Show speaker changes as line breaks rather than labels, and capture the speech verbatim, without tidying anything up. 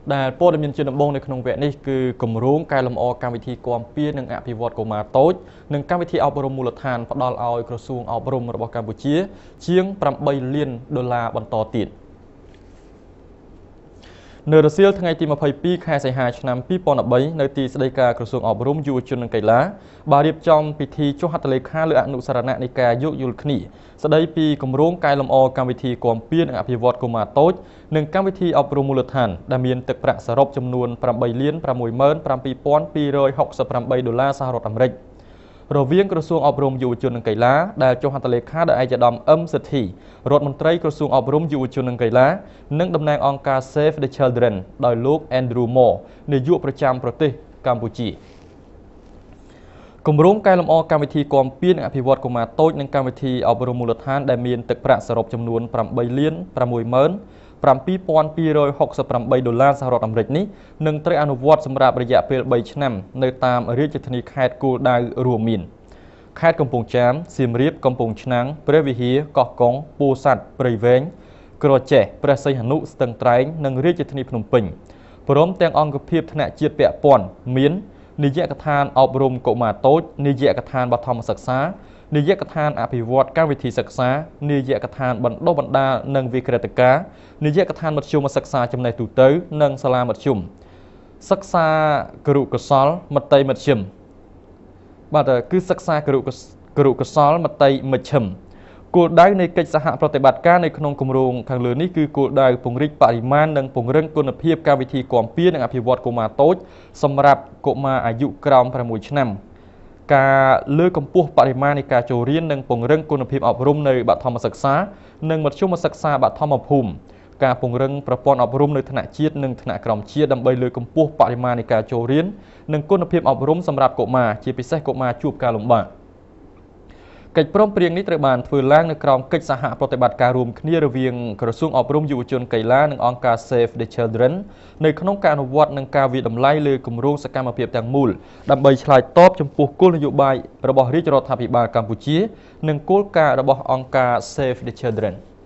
ដែលព័ត៌មានជាដំបូងនៅក្នុងវគ្គនេះគឺគម្រោងកែលម្អកម្មវិធីគាំពារនិងអភិវឌ្ឍកុមារតូចនិងកម្មវិធីអប់រំមូលដ្ឋានផ្ដល់ឲ្យក្រសួងអប់រំរបស់កម្ពុជាជាងប្រាំបីលានដុល្លារបន្តទៀតនៅរសៀលថ្ងៃទីម្ភៃពីរខែសីហាឆ្នាំពីរពាន់ដប់បីនៅទីស្តីការក្រសួងអប់រំយុវជននិងកីឡាបានរៀបចំពិធីចុះហត្ថលេខាលើអនុសារណៈនៃការយោគយល់គ្នាស្តីពីគម្រោងកែលម្អកម្មវិធីគាំពារនិងអភិវឌ្ឍកុមារតូចនិងកម្មវិធីអប់រំមូលដ្ឋានដែលមានទឹកប្រាក់សរុបចំនួនប្រាំបីលានប្រាំមួយម៉ឺនប្រាំពីរពាន់ពីររយហុកសិបប្រាំបីដុល្លារសហរដ្ឋអាមេរិករវាងក្រសួងអប់រំយុវជននិងកីឡាដែលចុះហត្ថលេខាដោយឯកឧត្តមអឹមសិទ្ធីរដ្ឋមន្ត្រីក្រសួងអប់រំយុវជននិងកីឡានិងតំណាងអង្គការ Save the Children ដោយលោក Andrew Moore នាយកប្រចាំប្រទេសកម្ពុជាគម្រោងកែលម្អកម្មវិធីគាំពារនិងអភិវឌ្ឍកុមារតូចនិងកម្មវិធីអប់រំមូលដ្ឋានដែលមានទឹកប្រាក់សរុបចំនួនប្រាំបីលានប្រាំមួយម៉ឺនប្រាំពីរពាន់ពីររយហុកសិបប្រាំបីដុល្លារសហរដ្ឋអាមេរិកនេះនឹងត្រូវអនុវត្តសម្រាប់រយៈពេលបីឆ្នាំនៅតាមរាជធានីខេត្តគោលដៅរួមមានខេត្តកំពង់ចាមសៀមរាបកំពង់ឆ្នាំងព្រះវិហារកោះកុងពោធិ៍សាត់ព្រៃវែងក្រចេះព្រះសីហនុស្ទឹងត្រែងនិងរាជធានីភ្នំពេញព្រមទាំងអង្គភាពថ្នាក់ជាតិពាក់ព័ន្ធមាននាយកដ្ឋានអប់រំកុមារតូចនាយកដ្ឋានបឋមសិក្សានាយកដ្ឋានអភិវឌ្ឍកម្មវិធីសិក្សានាយកដ្ឋានបណ្ដុះបណ្ដាលនិងវិក្រិតការនាយកដ្ឋានមធ្យមសិក្សាចំណេះទូទៅនិងសាលាមធ្យមសិក្សាគរុកោសលមត្តេយមធ្យមបាទគឺសិក្សាគរុគរុកោសលមត្តេយមធ្យមគោលដៅនៃកិច្ចសហប្រតិបត្តិការនៅក្នុងគម្រោងខាងលើនេះគឺគោលដៅពង្រីកបរិមាណនិងពង្រឹងគុណភាពកម្មវិធីគាំពារនិងអភិវឌ្ឍកុមារតូចសម្រាប់កុមារអាយុក្រោមប្រាំមួយឆ្នាំការលើកកម្ពស់បរិមាណនៃការចូលរៀននិងពង្រឹងគុណភាពអប់រំនៅបឋមសិក្សានិងមធ្យមសិក្សាបឋមភូមិការពង្រឹងប្រព័ន្ធអប់រំនៅថ្នាក់ជាតិនិងថ្នាក់ក្រោមជាតិដើម្បីលើកកម្ពស់បរិមាណនៃការចូលរៀននិងគុណភាពអប់រំសម្រាប់កុមារជាពិសេសកុមារជួបការលំបាកកិច្ចព្រមព្រៀងនេះត្រូវបានធ្វើឡើងនៅក្រោមកិច្ចសហប្រតិបត្តិការរួមគ្នារវាងក្រសួងអប់រំយុវជនកីឡានិងអង្គការ Save the Children នៅក្នុងការអនុវត្តនិងការវិតម្លៃលើគម្រោងសកម្មភាពទាំងមូលដើម្បីឆ្លើយតបចំពោះគោលនយោបាយរបស់រាជរដ្ឋាភិបាលកម្ពុជានិងគោលការណ៍របស់អង្គការ Save the Children